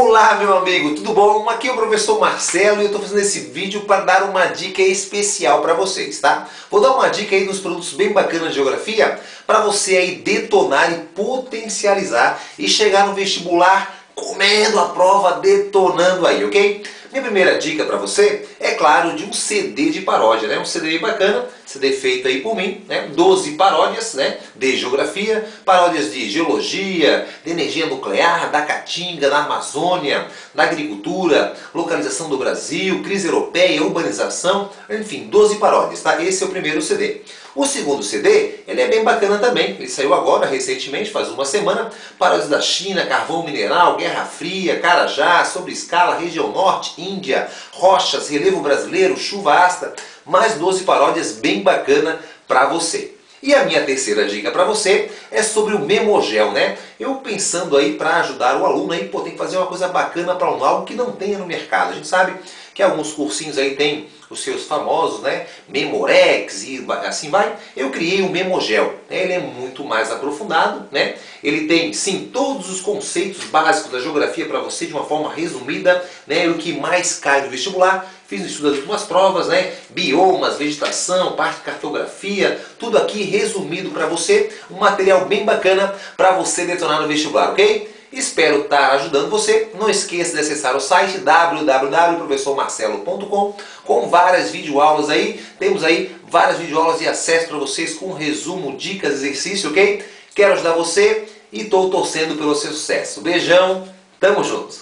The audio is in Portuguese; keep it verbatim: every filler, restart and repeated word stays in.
Olá, meu amigo, tudo bom? Aqui é o professor Marcelo e eu estou fazendo esse vídeo para dar uma dica especial para vocês, tá? Vou dar uma dica aí dos produtos bem bacanas de geografia para você aí detonar e potencializar e chegar no vestibular comendo a prova, detonando aí, ok? Minha primeira dica para você é, claro, de um C D de paródia, né? Um C D bem bacana, C D feito aí por mim, né? doze paródias, né? De geografia, paródias de geologia, de energia nuclear, da Caatinga, da Amazônia, da agricultura, localização do Brasil, crise europeia, urbanização, enfim, doze paródias, tá? Esse é o primeiro C D. O segundo C D, ele é bem bacana também, ele saiu agora, recentemente, faz uma semana, paródias da China, carvão mineral, Guerra Fria, Carajá, sobre escala, região norte, Índia, rochas, relevo brasileiro, chuva ácida, mais doze paródias bem bacana para você. E a minha terceira dica para você é sobre o Memogel, né? Eu pensando aí para ajudar o aluno aí, pô, tem que fazer uma coisa bacana para um algo que não tenha no mercado. A gente sabe que alguns cursinhos aí tem os seus famosos, né? Memorex e assim vai. Eu criei o Memogel, né? Ele é muito mais aprofundado, né? Ele tem, sim, todos os conceitos básicos da geografia para você de uma forma resumida, né? O que mais cai no vestibular. Fiz um estudo de algumas provas, né? Biomas, vegetação, parte de cartografia, tudo aqui resumido para você. Um material bem bacana para você detonar no vestibular, ok? Espero estar ajudando você. Não esqueça de acessar o site w w w ponto professor marcelo ponto com com várias videoaulas aí. Temos aí várias videoaulas de acesso para vocês com resumo, dicas, exercício, ok? Quero ajudar você e estou torcendo pelo seu sucesso. Beijão, tamo junto!